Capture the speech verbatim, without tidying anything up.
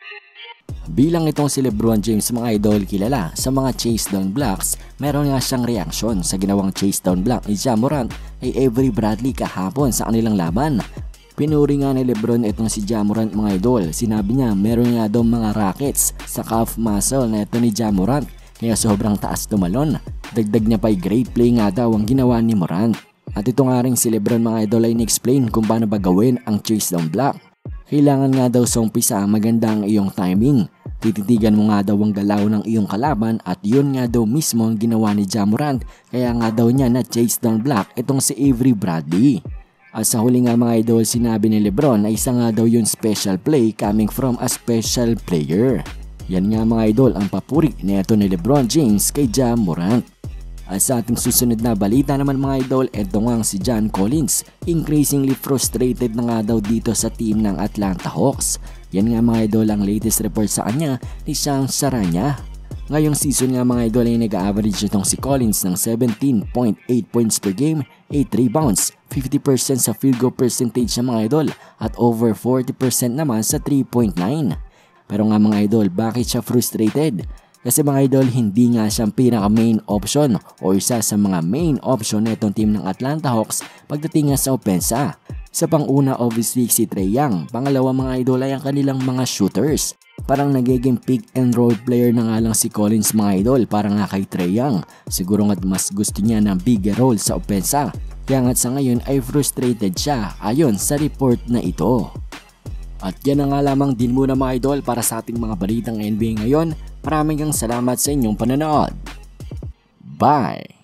Bilang itong si LeBron James mga idol kilala sa mga chase down blocks, meron nga siyang reaksyon sa ginawang chase down block ni Ja Morant ay Avery Bradley kahapon sa kanilang laban. Pinuri nga ni LeBron itong si Ja Morant mga idol. Sinabi niya meron nga daw mga rackets sa calf muscle na ito ni Ja Morant kaya sobrang taas tumalon. Dagdag niya pa'y great play nga daw ang ginawa ni Morant. At ito nga rin si LeBron mga idol ay in-explain kung paano ba gawin ang chase down block. Kailangan nga daw sa umpisa maganda ang iyong timing. Tititigan mo nga daw ang galaw ng iyong kalaban at yun nga daw mismo ang ginawa ni Ja Morant kaya nga daw niya na chase down block itong si Avery Bradley. At sa huli nga mga idol sinabi ni LeBron na isa nga daw yung special play coming from a special player. Yan nga mga idol ang papuri nito ni LeBron James kay Ja Morant. At sa ating susunod na balita naman mga idol, eto nga si John Collins. Increasingly frustrated na nga daw dito sa team ng Atlanta Hawks. Yan nga mga idol ang latest report sa kanya ni Shams Charania. Ngayong season nga mga idol ay nag-average itong si Collins ng seventeen point eight points per game, eight rebounds, fifty percent sa field goal percentage ng mga idol at over forty percent naman sa three point nine. Pero nga mga idol, bakit siya frustrated? Kasi mga idol, hindi nga siyang pinaka main option o isa sa mga main option na itong team ng Atlanta Hawks pagdating nga sa opensa. Sa panguna obviously si Trae Young, pangalawa mga idol ay ang kanilang mga shooters. Parang nagiging pick and roll player na nga lang si Collins mga idol para nga kay Trae Young. Siguro nga mas gusto niya ng bigger role sa opensa. Kaya nga sa ngayon ay frustrated siya ayon sa report na ito. At yan na nga lamang din muna mga idol para sa ating mga balitang N B A ngayon. Maraming salamat sa inyong panonood. Bye!